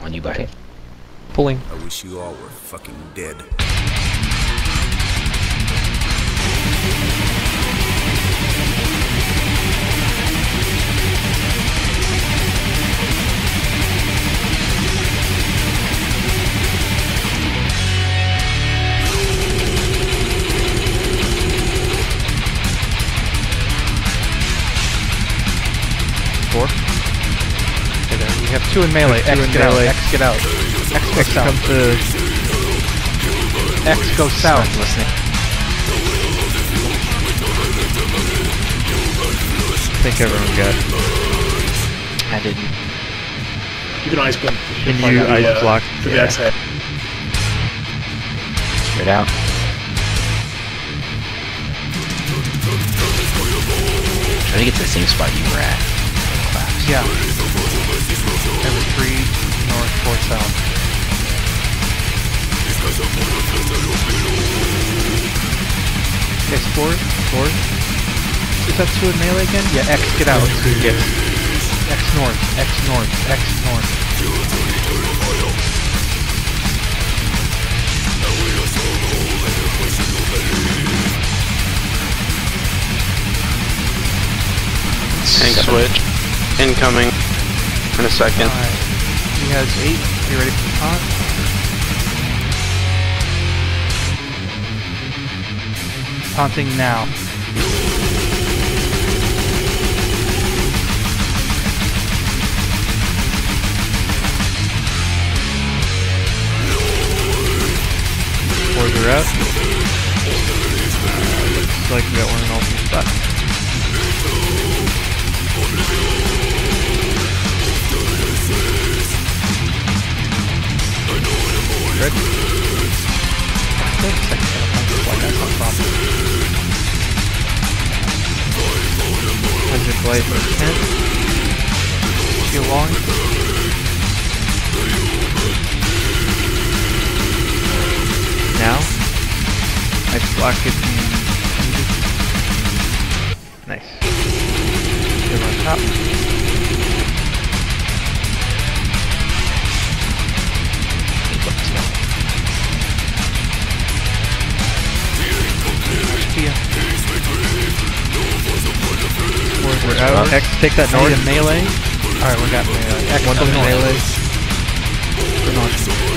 On you, buddy. Okay. Pulling. I wish you all were fucking dead. Four. Okay, there. We have 2 in melee. X, get out. X, get out. X, go south. X, go south. Stop listening. I think everyone got. I didn't. You can ice block. Can you ice block? Yeah. Straight out. Try to get to the same spot you were at. Claps. Yeah. Every 3 north, 4 south. Okay, sport. Is that 2 in melee again? Yeah, X, get out. Yes. X north, X north, X north. Tank switch. Incoming in a second. Alright. He has 8. You ready for the taunt? Taunting now. Fours are out. Looks like we got one in all 3 spots. Good. Second that's not a problem. 100 blade for 10. Feel long. Now. Nice block it. Nice. Good on top. We're out. X, take that north. Melee. Alright, we got melee. X, one melee. We're not.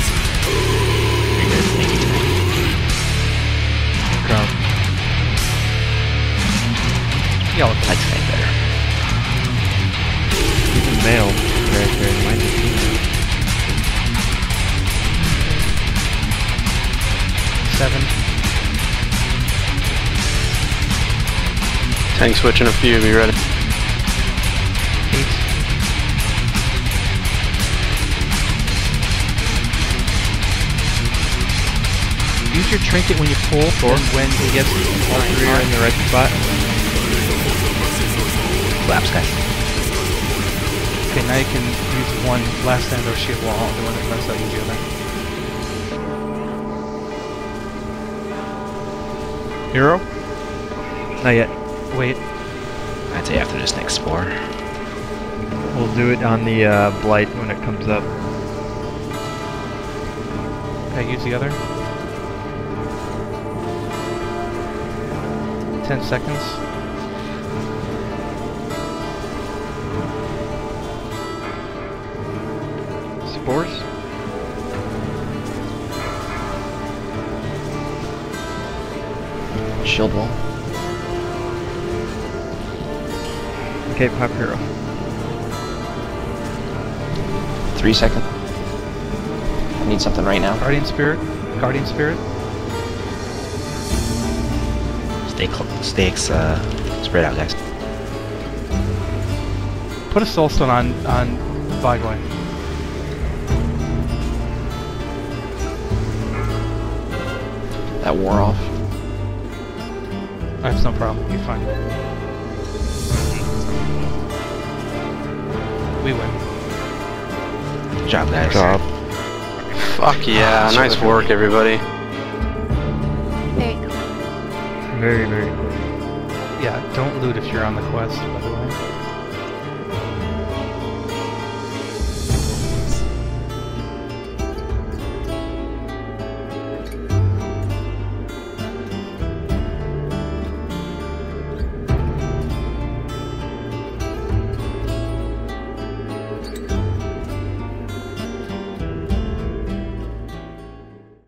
Come. Y'all look like thing better. Even male character, mine is female. 7. Tank switch in a few, be ready. 8. Use your trinket when you pull, or when he gets all 3 are in the right spot. Claps, guys. Okay, now you can use 1 last stand or shield wall, the one that lets out use the other. Hero? Not yet. Wait. I'd say after this next spore. We'll do it on the blight when it comes up. Okay, use the other. 10 seconds. Spores. Shield wall. Okay, pop hero. 3 seconds. I need something right now. Guardian spirit. Guardian spirit. Stay spread out, guys. Put a soulstone on Vigway. That wore off. That's no problem. You're fine. We win. Good job, guys. Good job. Fuck yeah, nice work, everybody. Very cool. Very, very cool. Yeah, don't loot if you're on the quest, by the way.